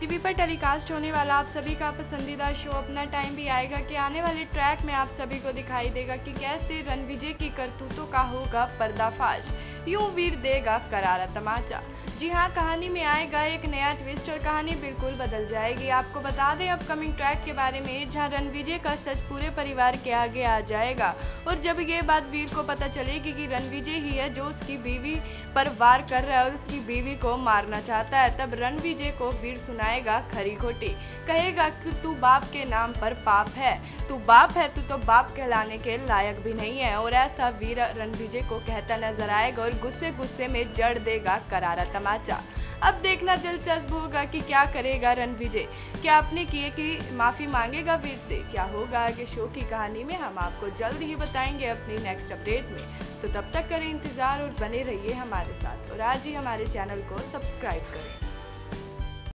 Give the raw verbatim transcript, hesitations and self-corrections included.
TV पर telecast होने वाला आप सभी का पसंदीदा शो अपना टाइम भी आएगा कि आने वाले ट्रैक में आप सभी को दिखाई देगा कि कैसे रणविजय की करतूतों का होगा पर्दाफाश, यूं वीर देगा करारा तमाचा। जी हाँ, कहानी में आएगा एक नया ट्विस्ट और कहानी बिल्कुल बदल जाएगी। आपको बता दें अपकमिंग ट्रैक के बारे में, जहां रणविजय का सच पूरे परिवार के आगे आ जाएगा और जब ये बात वीर को पता चलेगी कि रणविजय ही है जो उसकी बीवी पर वार कर रहा है और उसकी बीवी को मारना चाहता है, तब रणविजय को वीर सुनाएगा खरी खोटी, कहेगा कि तू बाप के नाम पर पाप है, तू बाप है, तू तो बाप कहलाने के लायक भी नहीं है। और ऐसा वीर रणविजय को कहता नजर आएगा और गुस्से गुस्से में जड़ देगा करारा तमाचा। अब देखना दिलचस्प होगा कि क्या करेगा रणविजय, क्या अपने किए की माफ़ी मांगेगा वीर से, क्या होगा आगे शो की कहानी में हम आपको जल्द ही बताएंगे अपनी नेक्स्ट अपडेट में। तो तब तक करें इंतज़ार और बने रहिए हमारे साथ और आज ही हमारे चैनल को सब्सक्राइब करें।